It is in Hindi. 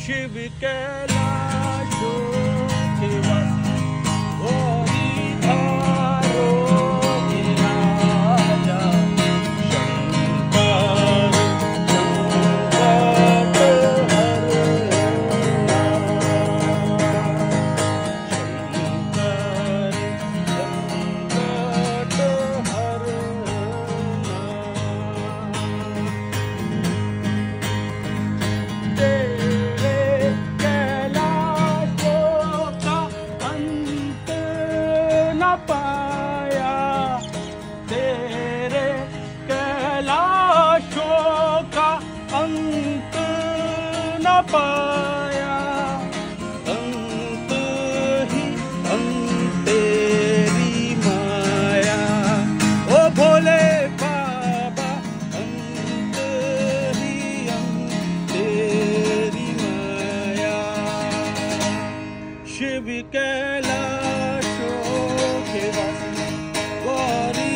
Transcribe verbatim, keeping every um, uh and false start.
शिव कैलाशो के वासी गौरीधारो के राजा शंकर संकट हरना शंकर संकट हरना पाया तेरे कैलाशों का अंत न पाया अंत ही अंत तेरी माया ओ भोले बाबा अंत ही अंत तेरी माया शिव कैलाश के वासी गौरी